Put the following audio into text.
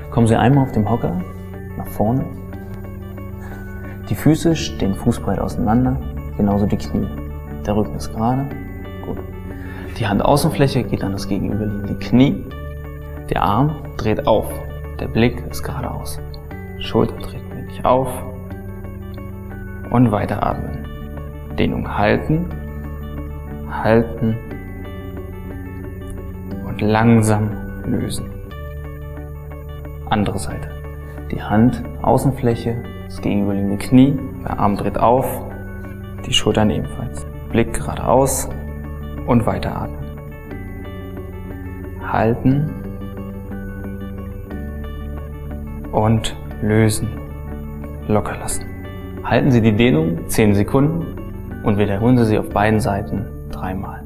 Kommen Sie einmal auf dem Hocker nach vorne. Die Füße stehen fußbreit auseinander, genauso die Knie. Der Rücken ist gerade. Gut. Die Handaußenfläche geht an das gegenüberliegende Knie. Der Arm dreht auf. Der Blick ist geradeaus. Schulter dreht wenig auf. Und weiteratmen. Dehnung halten. Halten. Und langsam lösen. Andere Seite. Die Handaußenfläche, das gegenüberliegende Knie. Der Arm dreht auf. Die Schultern ebenfalls. Blick geradeaus. Und weiteratmen. Halten. Und lösen. Locker lassen. Halten Sie die Dehnung 10 Sekunden und wiederholen Sie sie auf beiden Seiten 3 Mal.